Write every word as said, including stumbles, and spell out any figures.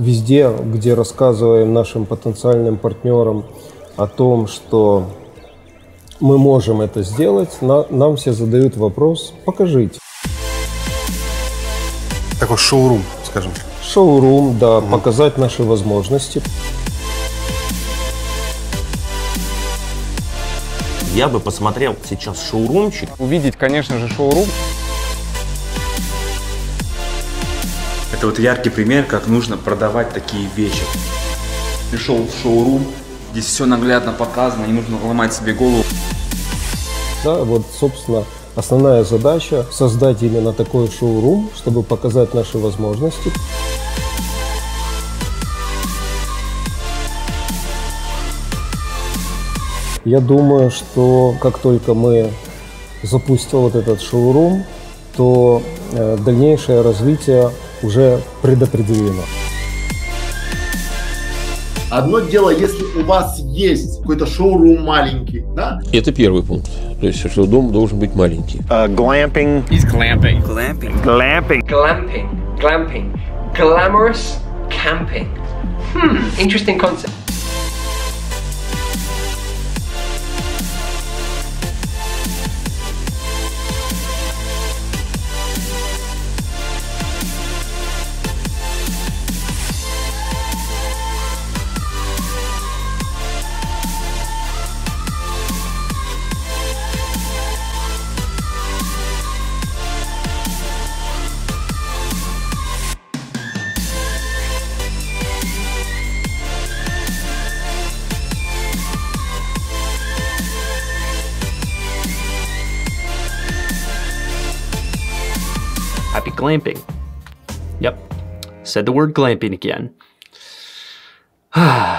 везде, где рассказываем нашим потенциальным партнерам о том, что мы можем это сделать, на, нам все задают вопрос: покажите. Такой шоурум, скажем. Шоурум, да, угу. Показать наши возможности. Я бы посмотрел сейчас шоурумчик. Увидеть, конечно же, шоурум. Это вот яркий пример, как нужно продавать такие вещи. Пришел в шоурум, здесь все наглядно показано, не нужно ломать себе голову. Да, вот, собственно, основная задача — создать именно такой шоурум, чтобы показать наши возможности. Я думаю, что как только мы запустим вот этот шоурум, то э, дальнейшее развитие уже предопределено. Одно дело, если у вас есть какой-то шоурум маленький, да? Это первый пункт. То есть, что дом должен быть маленький. Uh, glamping. He's glamping. Glamping. Glamping. Glamping. Glamping. Glamorous camping. Hmm, interesting concept. Happy glamping. Yep, said the word glamping again.